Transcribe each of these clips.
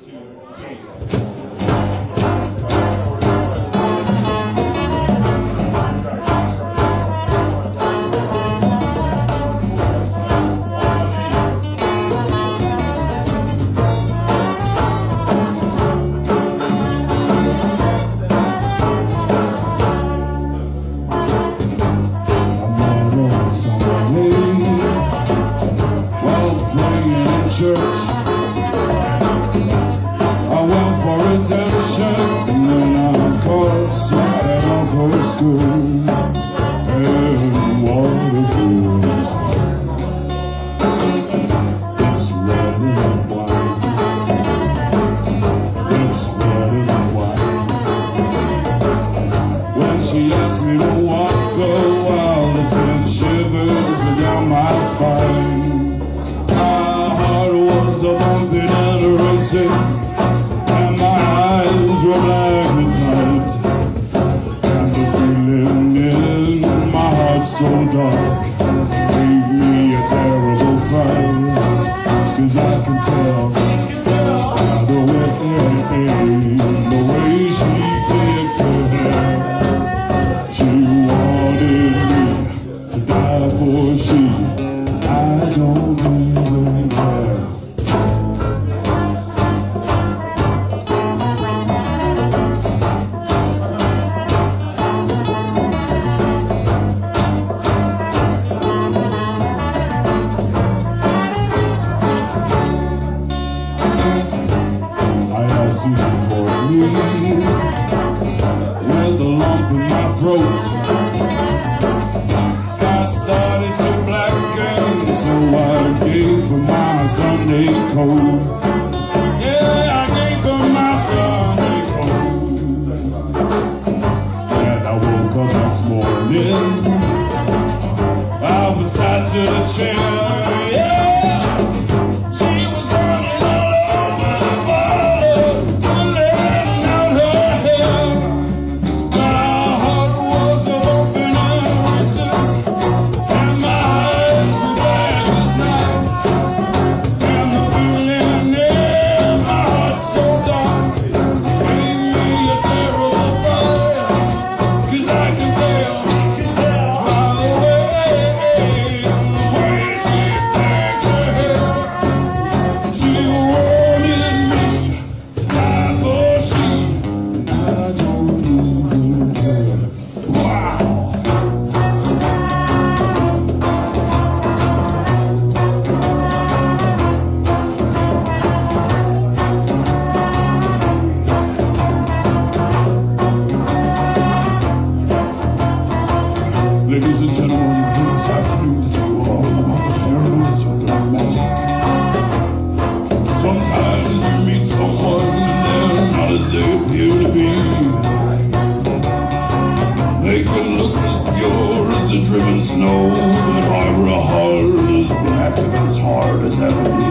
And my eyes were black as night, and the feeling in my heart so dark gave me a terrible fright. 'Cause I can tell by the way she kicked her hair, she wanted me to die for she. I don't even care. For me, with a lump in my throat, sky started to blacken, so I gave her my Sunday coat. Yeah, I gave her my Sunday coat. And I woke up next morning, I was tied to the chair. Yeah. Ladies and gentlemen, this afternoon to tell you all about the heroines of black magic. Sometimes you meet someone and they're not as they appear to be. They can look as pure as the driven snow, but harbor a heart as black and as hard as ever be.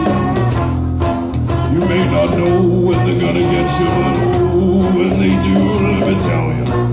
You may not know when they're gonna get you, but oh, when they do, let me tell you.